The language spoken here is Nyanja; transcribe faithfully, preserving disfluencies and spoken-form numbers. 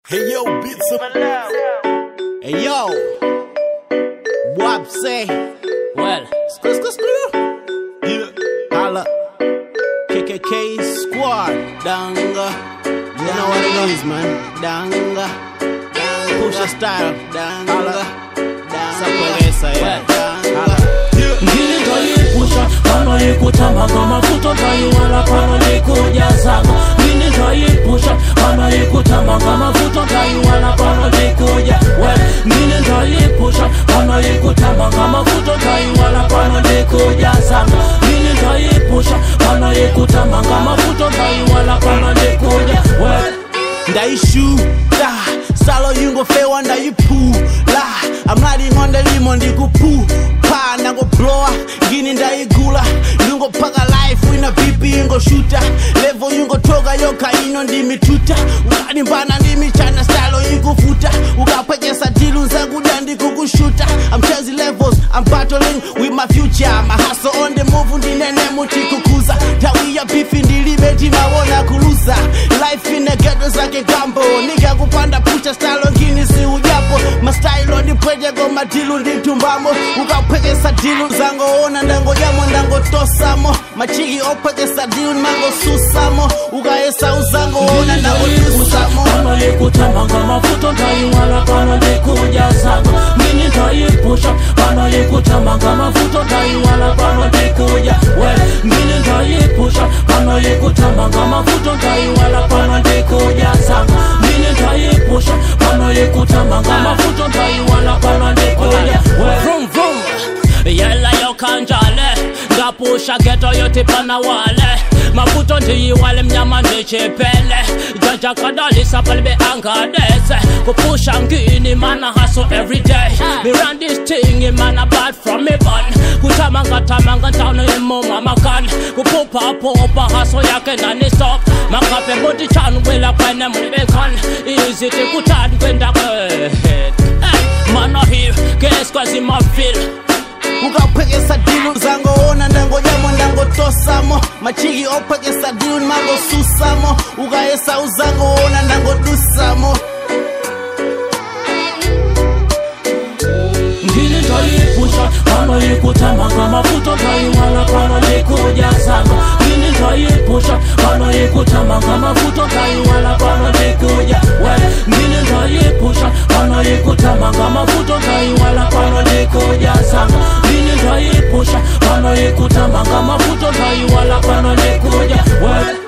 Hey yo, beats up. Hey yo, Wap say, well, screw, screw, screw. Yeah, holla, K K K squad, danga. You know what it is, man. Danga, push your style, danga, sapwesa, yeah, danga. Ngini nitayipusha kama ikutama kama futo taiwala kama nikujazaga. Ngini nitayipusha kama ikutama kama futo taiwala kama nikuja. Well, ngini nitayipusha kama ikutama kama futo taiwala kama nikujazaga. Ngini nitayipusha kama ikutama kama futo taiwala kama nikuja. Well, ndaishuta salo yungo fewa ndayipula. I'm riding on the limo ndikupu pa nango blower ngini ndaigula yungo paka life wina bipi yungo shooter level yungo toga yoka ino ndimituta ukani mbana ndimichana style yikufuta ukapekesa dilu zangu dandi kukushuta. I'm chasing levels, I'm battling with my future. My hustle on the move ndinene muti kukuza tawi ya beef ndilibeti mawona kuluza. Life in the ghetto zake gambo nigga kupanda pucha style ngini si ujapo my style on the pweje go madilu nditumbamo ukapekesa dilu zango ona ndango jamo ndango tosamo machigi opekesa dilu mango susamo ukaesa uzango ona ndango tusamo kama ikutama kama futo taiwala kama nikujazaga. Ngini nitayipusha kama ikutama kama futo taiwala kama nikuja. Well, ngini nitayipusha kama ikutama kama futo taiwala kama nikujazaga. Ngini nitayipusha kama ikutama kama futo taiwala kama nikuja. Well, vroom vroom yela yo kanjale ngapusha geto yote pana wale mafuto ndiyiwale mnyama ndichipele jaja kadali sapalbe angadese kupusha ngini mana hustle every day. Me run this thing man a bad from me bun kutamanga tamanga town imo mama kan kupopa popa hustle yake ndani stop makape body chan wela kwene mlibe kan easy to kutad kwenda kwe mana here guess cause my feel ukapekesa dilu zango ona ndango jamo ndango tosamo machigi opekesa dilu mango susamo ukaesa uzango ona ndango dusamo. Ngini nitayipusha kama ikutama kama futo taiwala kama nikujazaga. Ngini nitayipusha kama ikutama kama futo taiwala kama nikuja. Well, ngini nitayipusha kama ikutama kama futo taiwala kama nikujazaga. Ngini nitayipusha kama ikutama kama futo taiwala kama nikuja. Well,